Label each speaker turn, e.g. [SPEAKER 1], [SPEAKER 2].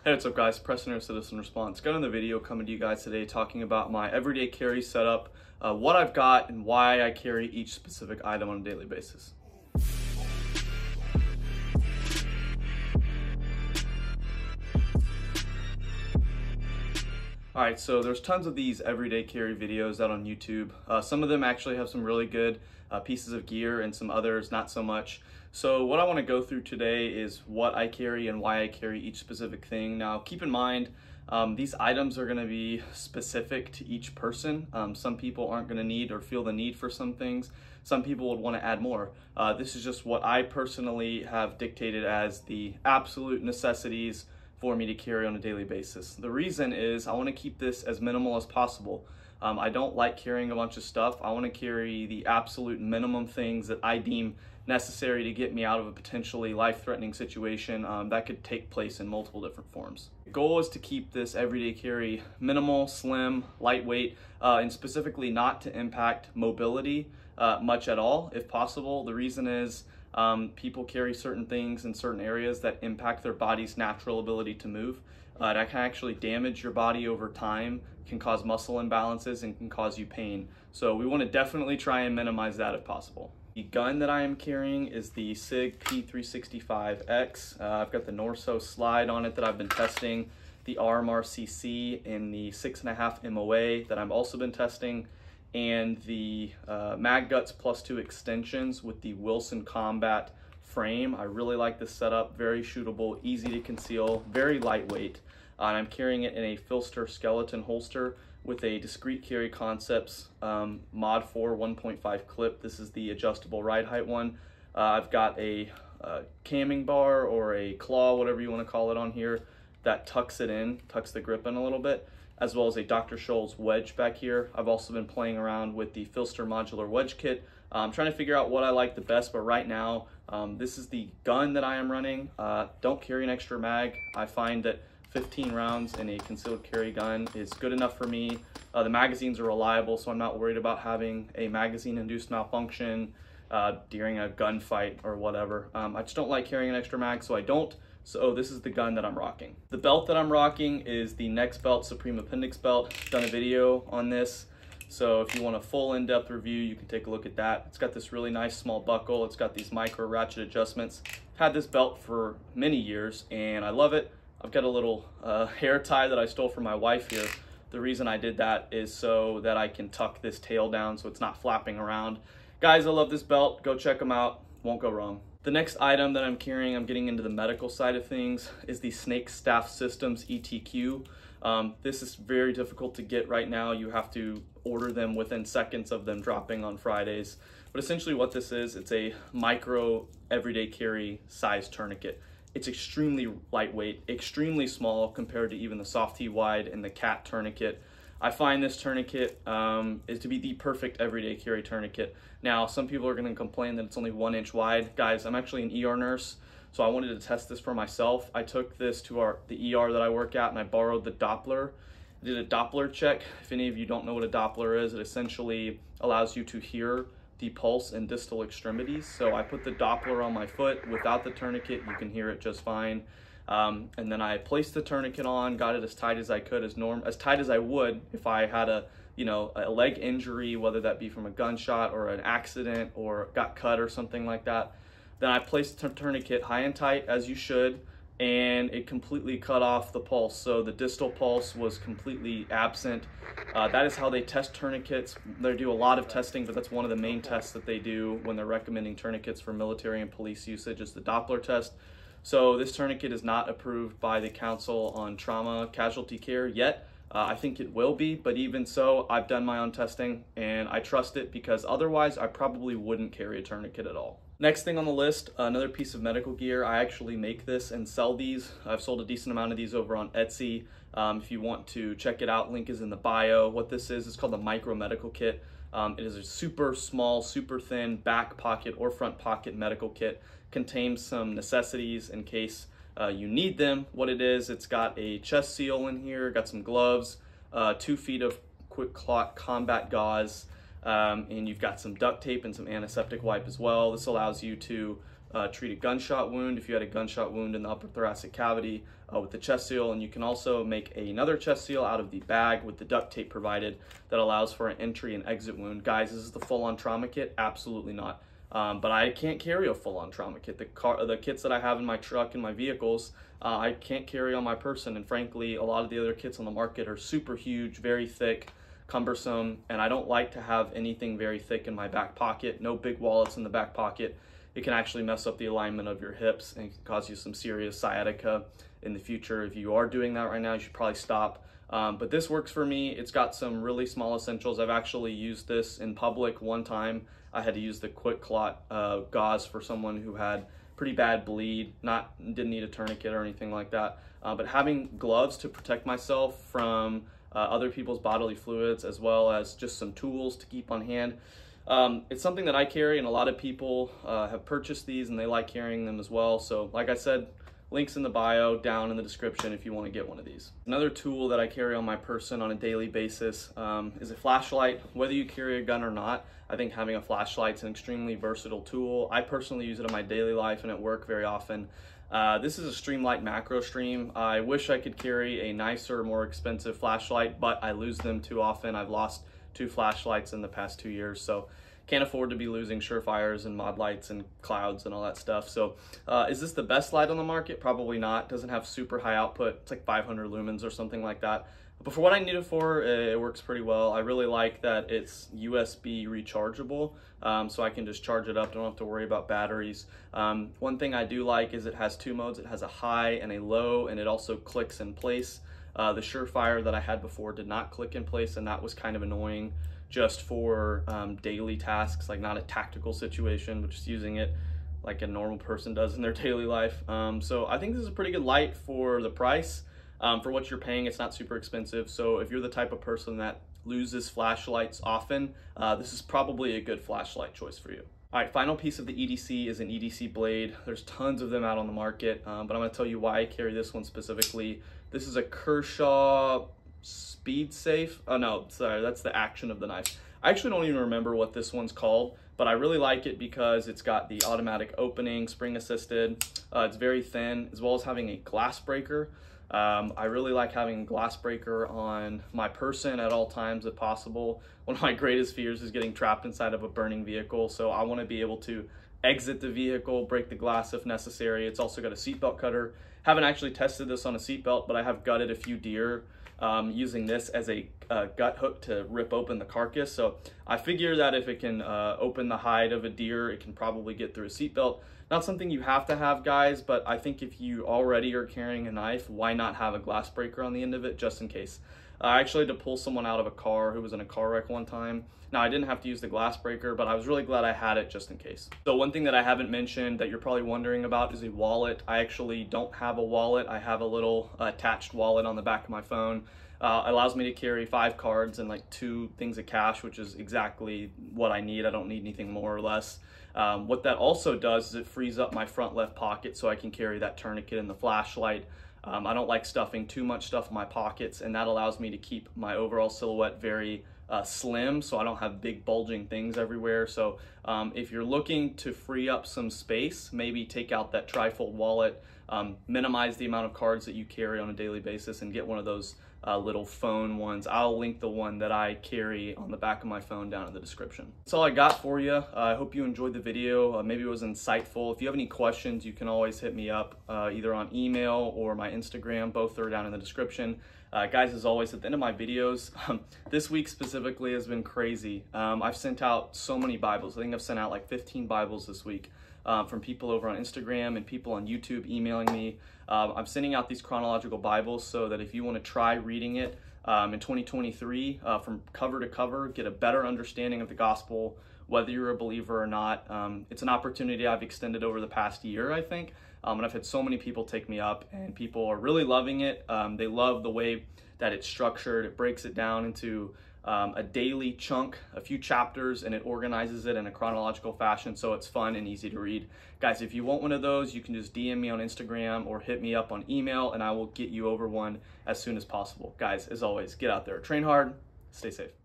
[SPEAKER 1] Hey, what's up guys? Preston here, Citizen Response. Got another video coming to you guys today talking about my everyday carry setup, what I've got and why I carry each specific item on a daily basis. Alright, so there's tons of these everyday carry videos out on YouTube. Some of them actually have some really good pieces of gear and some others not so much. So what I want to go through today is what I carry and why I carry each specific thing. Now keep in mind, these items are going to be specific to each person. Some people aren't going to need or feel the need for some things. Some people would want to add more. This is just what I personally have dictated as the absolute necessities for me to carry on a daily basis. The reason is I want to keep this as minimal as possible. I don't like carrying a bunch of stuff. I want to carry the absolute minimum things that I deem necessary to get me out of a potentially life-threatening situation that could take place in multiple different forms. The goal is to keep this everyday carry minimal, slim, lightweight, and specifically not to impact mobility much at all, if possible. The reason is people carry certain things in certain areas that impact their body's natural ability to move. That can actually damage your body over time, can cause muscle imbalances, and can cause you pain. So we want to definitely try and minimize that if possible. The gun that I am carrying is the SIG P365X. I've got the Norso slide on it that I've been testing, the RMRCC in the 6.5 MOA that I've also been testing, and the Mag Guts Plus 2 extensions with the Wilson Combat frame. I really like this setup, very shootable, easy to conceal, very lightweight. And I'm carrying it in a Filster skeleton holster with a Discreet Carry Concepts Mod 4 1.5 clip. This is the adjustable ride height one. I've got a camming bar or a claw, whatever you want to call it on here, that tucks it in, tucks the grip in a little bit, as well as a Dr. Scholl's wedge back here. I've also been playing around with the Filster modular wedge kit. I'm trying to figure out what I like the best, but right now, this is the gun that I am running. Don't carry an extra mag. I find that 15 rounds in a concealed carry gun is good enough for me. The magazines are reliable, so I'm not worried about having a magazine-induced malfunction during a gunfight or whatever. I just don't like carrying an extra mag, so I don't. So this is the gun that I'm rocking. The belt that I'm rocking is the Next Belt Supreme Appendix Belt. I've done a video on this, so if you want a full in-depth review, you can take a look at that. It's got this really nice small buckle. It's got these micro ratchet adjustments. I've had this belt for many years, and I love it. I've got a little hair tie that I stole from my wife here. The reason I did that is so that I can tuck this tail down so it's not flapping around. Guys, I love this belt. Go check them out. Won't go wrong. The next item that I'm carrying, I'm getting into the medical side of things, is the Snake Staff Systems ETQ. This is very difficult to get right now. You have to order them within seconds of them dropping on Fridays. But essentially what this is, it's a micro everyday carry size tourniquet. It's extremely lightweight, extremely small compared to even the Softy Wide and the Cat tourniquet. I find this tourniquet is to be the perfect everyday carry tourniquet. Now, some people are going to complain that it's only 1 inch wide. Guys, I'm actually an ER nurse, so I wanted to test this for myself. I took this to the ER that I work at, and I borrowed the Doppler. I did a Doppler check. If any of you don't know what a Doppler is, it essentially allows you to hear the pulse and distal extremities. So I put the Doppler on my foot without the tourniquet. You can hear it just fine. And then I placed the tourniquet on, got it as tight as I could, as tight as I would if I had a leg injury, whether that be from a gunshot or an accident or got cut or something like that. Then I placed the tourniquet high and tight, as you should, and it completely cut off the pulse. So the distal pulse was completely absent. That is how they test tourniquets. They do a lot of testing, but that's one of the main tests that they do when they're recommending tourniquets for military and police usage, is the Doppler test. So this tourniquet is not approved by the Council on Trauma Casualty Care yet. I think it will be, but even so, I've done my own testing and I trust it, because otherwise I probably wouldn't carry a tourniquet at all. Next thing on the list, another piece of medical gear. I actually make this and sell these. I've sold a decent amount of these over on Etsy. If you want to check it out, link is in the bio. What this is called the Micro Medical Kit. It is a super small, super thin back pocket or front pocket medical kit. Contains some necessities in case you need them. What it is, it's got a chest seal in here, got some gloves, 2 feet of quick clot combat gauze, and you've got some duct tape and some antiseptic wipe as well. This allows you to treat a gunshot wound if you had a gunshot wound in the upper thoracic cavity, with the chest seal, and you can also make another chest seal out of the bag with the duct tape provided that allows for an entry and exit wound. Guys, is this the full-on trauma kit? Absolutely not. But I can't carry a full-on trauma kit. The kits that I have in my truck and my vehicles, I can't carry on my person, and frankly, a lot of the other kits on the market are super huge, very thick, cumbersome, and I don't like to have anything very thick in my back pocket. No big wallets in the back pocket. It can actually mess up the alignment of your hips and cause you some serious sciatica in the future. If you are doing that right now, you should probably stop. But this works for me. It's got some really small essentials. I've actually used this in public one time. I had to use the QuikClot gauze for someone who had pretty bad bleed, didn't need a tourniquet or anything like that. But having gloves to protect myself from other people's bodily fluids, as well as just some tools to keep on hand. It's something that I carry, and a lot of people have purchased these and they like carrying them as well. So like I said, links in the bio, down in the description if you want to get one of these. Another tool that I carry on my person on a daily basis is a flashlight. Whether you carry a gun or not, I think having a flashlight is an extremely versatile tool. I personally use it in my daily life and at work very often. This is a Streamlight Macro Stream. I wish I could carry a nicer, more expensive flashlight, but I lose them too often. I've lost 2 flashlights in the past 2 years, so can't afford to be losing Surefires and Mod Lights and Clouds and all that stuff. So is this the best light on the market? Probably not. It doesn't have super high output. It's like 500 lumens or something like that. But for what I need it for, it works pretty well. I really like that it's USB rechargeable, so I can just charge it up. Don't have to worry about batteries. One thing I do like is it has 2 modes. It has a high and a low, and it also clicks in place. The Surefire that I had before did not click in place, and that was kind of annoying just for daily tasks, like not a tactical situation, but just using it like a normal person does in their daily life. So I think this is a pretty good light for the price. For what you're paying, it's not super expensive. So if you're the type of person that loses flashlights often, this is probably a good flashlight choice for you. All right, final piece of the EDC is an EDC blade. There's tons of them out on the market, but I'm gonna tell you why I carry this one specifically. This is a Kershaw Speed Safe. Oh no, sorry, that's the action of the knife. I actually don't even remember what this one's called, but I really like it because it's got the automatic opening, spring assisted. It's very thin, as well as having a glass breaker. I really like having a glass breaker on my person at all times if possible. One of my greatest fears is getting trapped inside of a burning vehicle, so I want to be able to exit the vehicle, break the glass if necessary. It's also got a seatbelt cutter. Haven't actually tested this on a seatbelt, but I have gutted a few deer using this as a gut hook to rip open the carcass. So I figure that if it can open the hide of a deer, it can probably get through a seatbelt. Not something you have to have, guys, but I think if you already are carrying a knife, why not have a glass breaker on the end of it just in case? I actually had to pull someone out of a car who was in a car wreck one time. Now, I didn't have to use the glass breaker, but I was really glad I had it just in case. So one thing that I haven't mentioned that you're probably wondering about is a wallet. I actually don't have a wallet. I have a little attached wallet on the back of my phone. Allows me to carry 5 cards and like 2 things of cash, which is exactly what I need. I don't need anything more or less. What that also does is it frees up my front left pocket so I can carry that tourniquet and the flashlight. I don't like stuffing too much stuff in my pockets, and that allows me to keep my overall silhouette very slim, so I don't have big bulging things everywhere. So if you're looking to free up some space, maybe take out that trifold wallet, minimize the amount of cards that you carry on a daily basis, and get one of those little phone ones. I'll link the one that I carry on the back of my phone down in the description. That's all I got for you. I hope you enjoyed the video. Maybe it was insightful. If you have any questions, you can always hit me up either on email or my Instagram. Both are down in the description. Guys, as always, at the end of my videos, this week specifically has been crazy. I've sent out so many Bibles. I think I've sent out like 15 Bibles this week. From people over on Instagram and people on YouTube emailing me. I'm sending out these chronological Bibles so that if you want to try reading it in 2023 from cover to cover, get a better understanding of the gospel, whether you're a believer or not. It's an opportunity I've extended over the past year, I think, and I've had so many people take me up, and people are really loving it. They love the way that it's structured. It breaks it down into a daily chunk, a few chapters, and it organizes it in a chronological fashion so it's fun and easy to read. Guys, if you want one of those, you can just DM me on Instagram or hit me up on email, and I will get you over one as soon as possible. Guys, as always, get out there, train hard, stay safe.